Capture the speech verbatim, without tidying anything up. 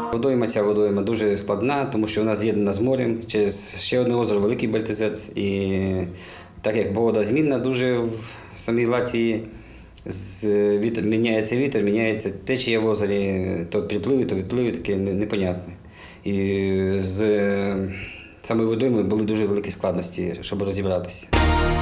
Водойма ця водойма дуже складна, тому що вона з'єднана з морем через ще одне озеро, Великий Бальтезець. І так як погода змінна дуже в самій Латвії, з вітер, міняється вітер, міняється течія в озері, то припливи, то відпливи, таке непонятне. І з самою водоймою були дуже великі складності, щоб розібратися.